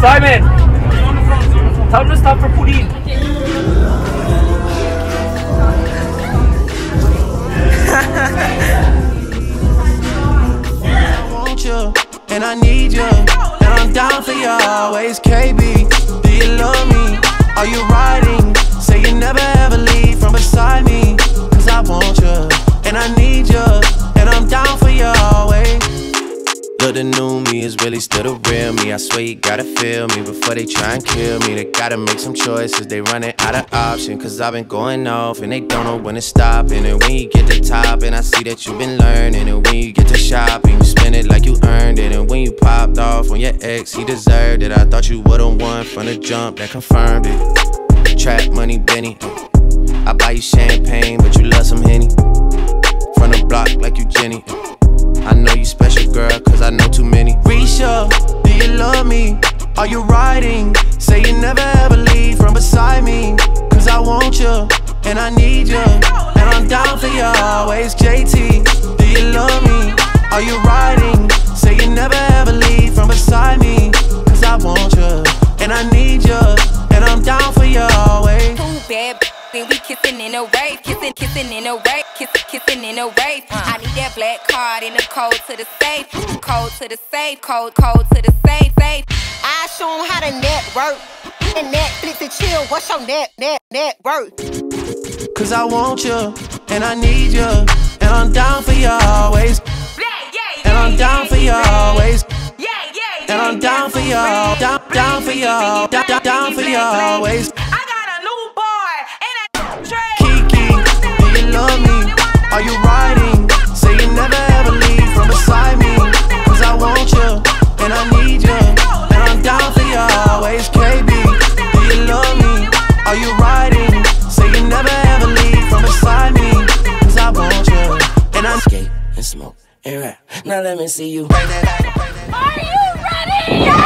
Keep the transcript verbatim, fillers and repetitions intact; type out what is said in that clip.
Simon! Tell him to stop for pudding. I want you, and I need you, and I'm down for you always. K B, do you love me? Are you riding? Say you never ever leave from beside me. Cause I want you, and I need you, and I'm down for you always. Look, the new me is really still the real me. I swear you gotta feel me before they try and kill me. They gotta make some choices, they running out of options. Cause I've been going off and they don't know when to stop. And then when you get to top, and I see that you've been learning. And when you get to shopping, you spend it like you earned it. And when you popped off on your ex, he deserved it. I thought you would've won from the jump, that confirmed it. Trap money, Benny. I buy you champagne, but you love some Henny. From the block like you Jenny. I know you special, girl, cause I know too many. Risha, do you love me? Are you riding? Say you never ever leave from beside me. Cause I want you, and I need you, and I'm down for you always. J T, do you love me? Are you riding? Say you never ever leave from beside me. Cause I want you, and I need you, and I'm down for you always. Too bad, then we kissing in a rave, kissing, kissing in a rave, kissing, kissing in a rave. I need that black card in the code to the safe, code to the safe, code, code to the safe, safe. I show 'em how to network, and Netflix and chill. What's your net, net, net worth? Cause I want you, and I need you, and I'm down for you always. And I'm down for you always. And I'm down for you, down, down for you, down, down, down for you always. I got a new boy and a trade. Kiki, do you love me? Are you riding? Say you never ever leave from beside me. Cause I want you, and I need you, and I'm down for you always. K B, do you love me? Are you riding? Say you never ever leave from beside me. Cause I want you, and I'm skate and smoke and rap. Now let me see you. Are you ready?